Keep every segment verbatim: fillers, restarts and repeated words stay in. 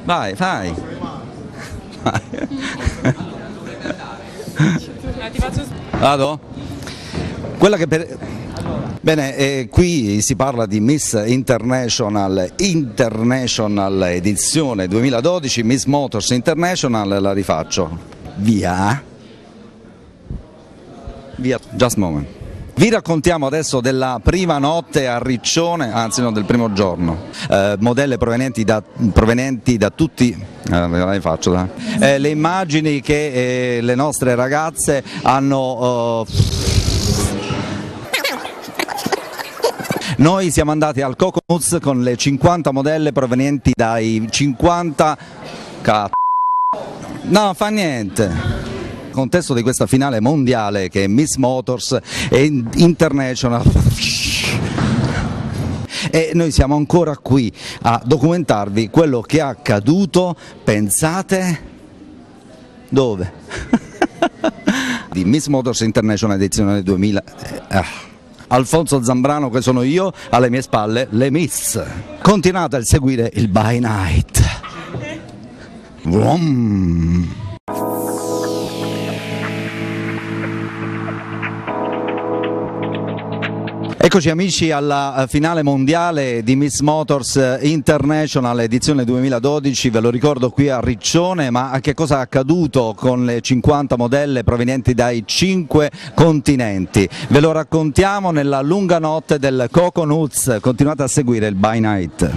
Vai, vai. vai. Vado? Quella che per... Bene, eh, qui si parla di Miss International, International edizione duemiladodici, Miss Motors International, la rifaccio. Via. Via, just a moment. Vi raccontiamo adesso della prima notte a Riccione, anzi no, del primo giorno, eh, modelle provenienti da, provenienti da tutti, eh, le, faccio, dai. Eh, le immagini che eh, le nostre ragazze hanno... Uh, Noi siamo andati al Coconuts con le cinquanta modelle provenienti dai cinquanta... Cat... No, fa niente. Nel contesto di questa finale mondiale che è Miss Motors e International... E noi siamo ancora qui a documentarvi quello che è accaduto, pensate... Dove? Di Miss Motors International edizione duemila... Ah. Alfonso Zambrano, che sono io, alle mie spalle le Miss. Continuate a seguire il By Night. Vroom. Eccoci amici alla finale mondiale di Miss Motors International edizione duemiladodici, ve lo ricordo qui a Riccione, ma che cosa è accaduto con le cinquanta modelle provenienti dai cinque continenti? Ve lo raccontiamo nella lunga notte del Coconuts, continuate a seguire il By Night.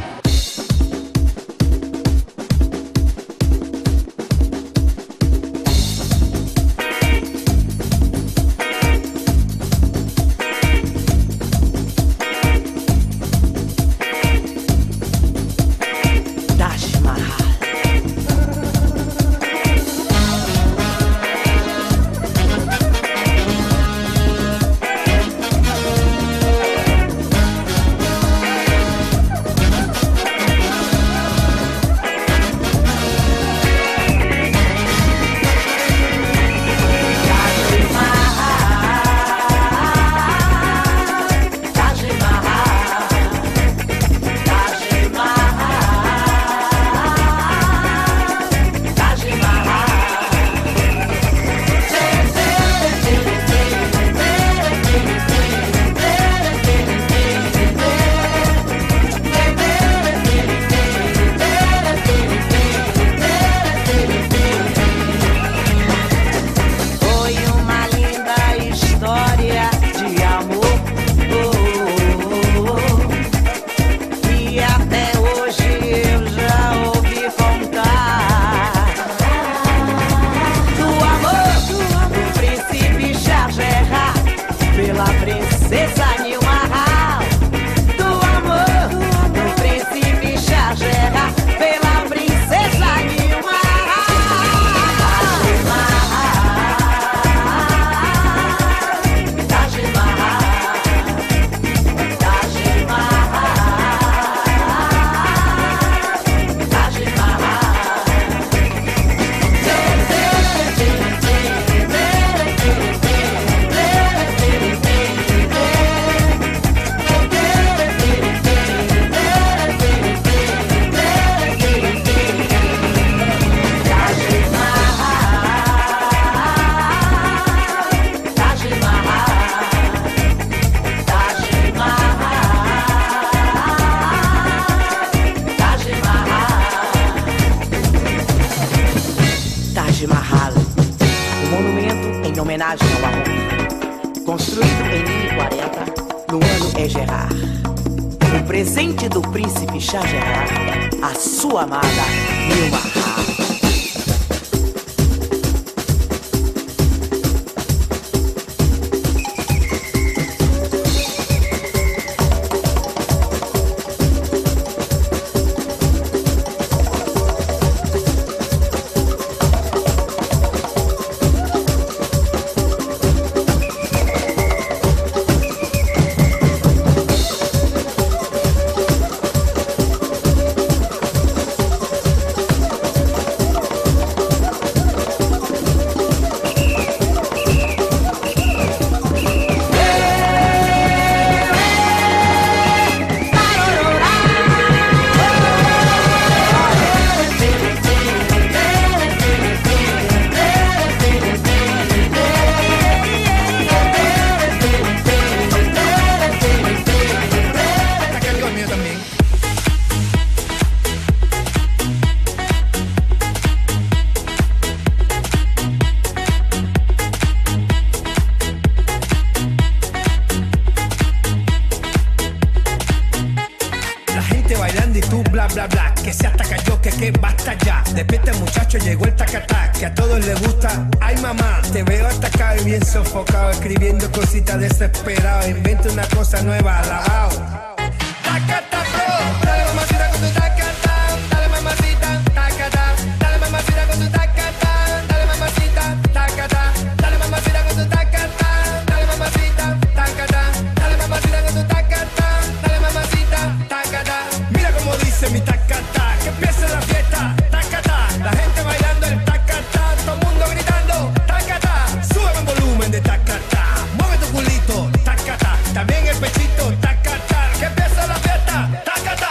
homenagem ao amor. Construído em mil e quarenta, no ano é Gerard. O presente do príncipe Shah Gerard, a sua amada Nilma Mahal. que basta ya. Despierta muchacho, llegó el tacatá, que a todos les gusta. Ay mamá, te veo atacado y bien sofocado, escribiendo cositas desesperado. Inventa una cosa nueva, alabao. Tacatá, bro, dale mamacita con tu tacatá, dale mamacita, tacatá, dale mamacita con tu tacatá, dale mamacita, tacatá, dale mamacita con tu tacatá, dale mamacita, tacatá, dale mamacita con tu tacatá, dale mamacita, tacatá. Mira cómo dice mi tacatá, que empiece la fiesta, tacatá, la gente bailando el tacatá, todo el mundo gritando, tacatá, sube el volumen de tacatá, mueve tu culito, tacatá, también el pechito, tacatá, que empiece la fiesta, tacatá.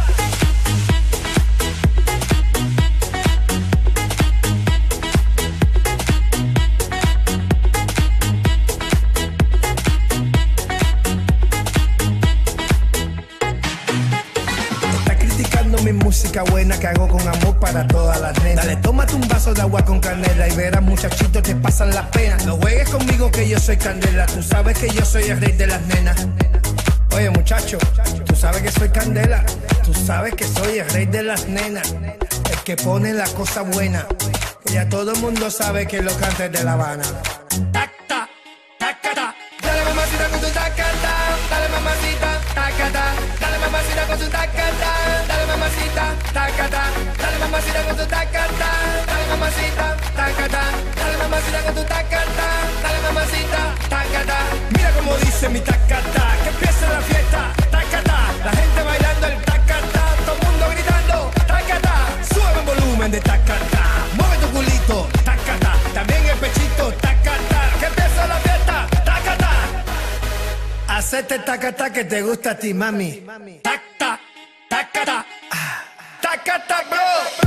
Mi música buena que hago con amor para todas las nenas. Dale, tómate un vaso de agua con canela y verás muchachitos te pasan las penas. No juegues conmigo que yo soy candela, tú sabes que yo soy el rey de las nenas. Oye muchacho, tú sabes que soy candela, tú sabes que soy el rey de las nenas, el que pone la cosa buena, que ya todo el mundo sabe que lo canta es de La Habana. Tacta, tacata, dale mamacita con tu tacata, dale mamacita, tacata, dale mamacita con tu tacata, dale mamacita, tacata, dale mamacita con tu tacata, dale mamacita, tacata, dale mamacita con tu tacata, dale mamacita, tacata. Mira cómo dice mi tacata, que empiece la fiesta, tacata, la gente bailando el tacata, todo el mundo gritando, tacata, sube el volumen de tacata, mueve tu culito, tacata, también el pechito, tacata, que empiece la fiesta, tacata. Hacete tacata que te gusta a ti, mami. Tacata, tacata, tacata, bro.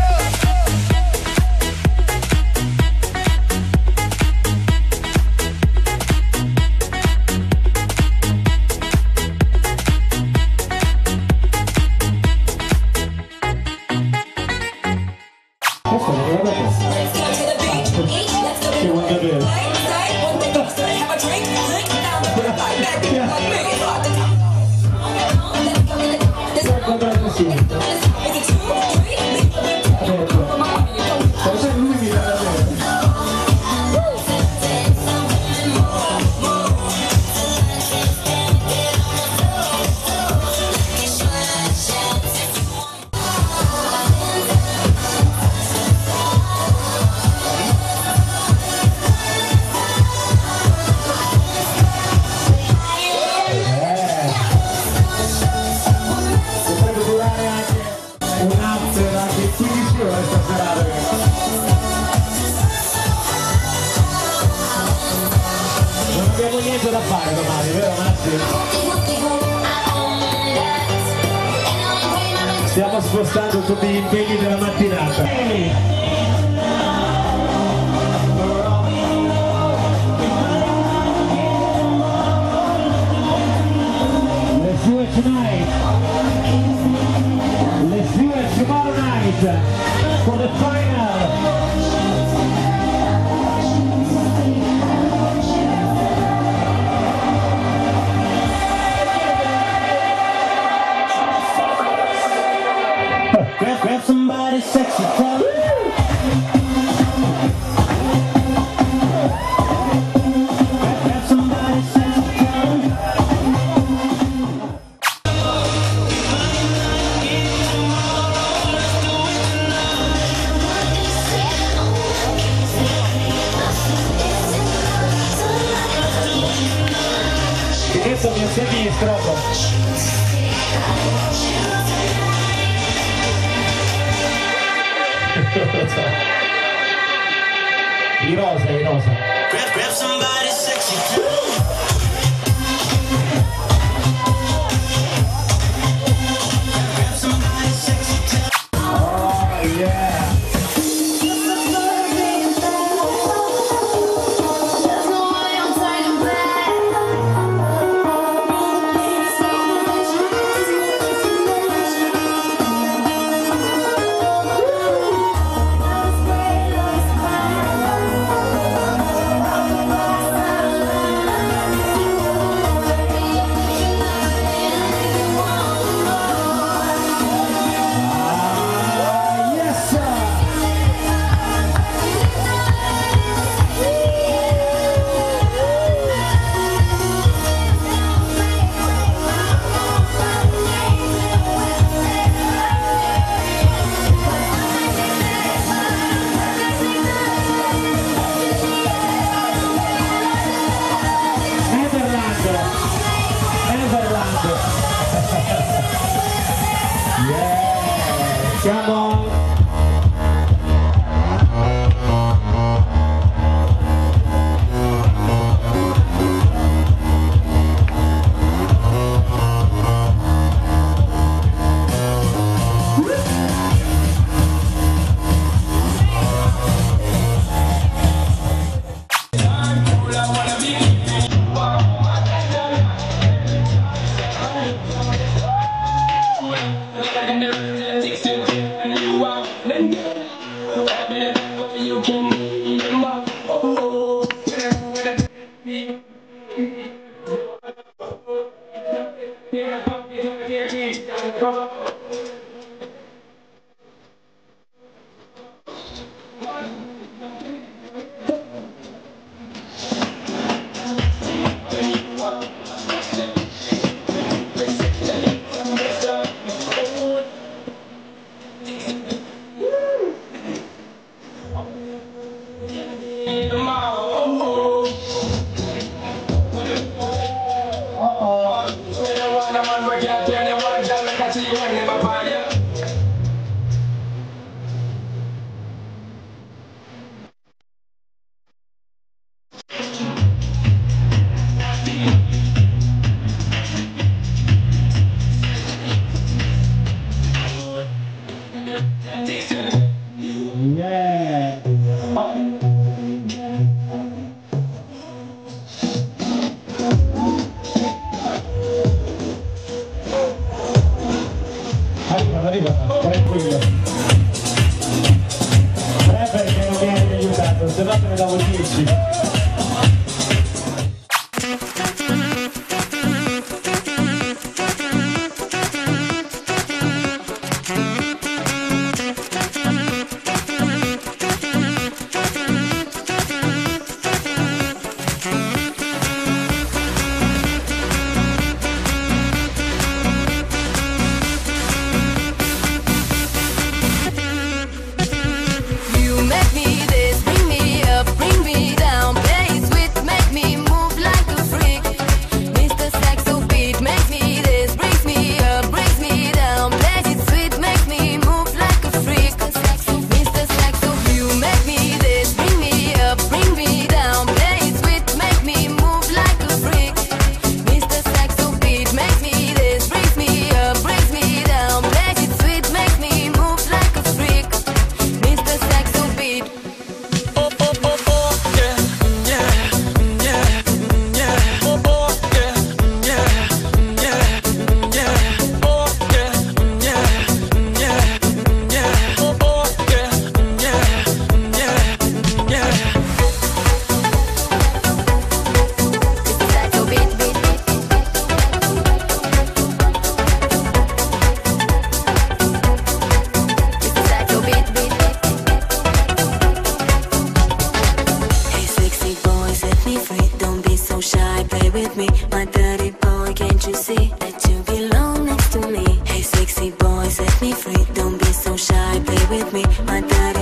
Da fare domani, vero Massimo? Stiamo spostando tutti gli impegni della mattinata. Let's do it tonight. Let's do it tomorrow night for the final. Grab, grab somebody sexy, tell me. Grab, grab somebody sexy, tell me. Sinistro, mio sinistro. I rosa, i rosa. Grab, grab somebody sexy too. Grab somebody sexy too. Oh yeah. Tranquillo. Tre perché non viene aiutato, se no te ne davo dieci. With me, my dirty boy, can't you see that you belong next to me? Hey sexy boy, set me free, don't be so shy, play with me, my dirty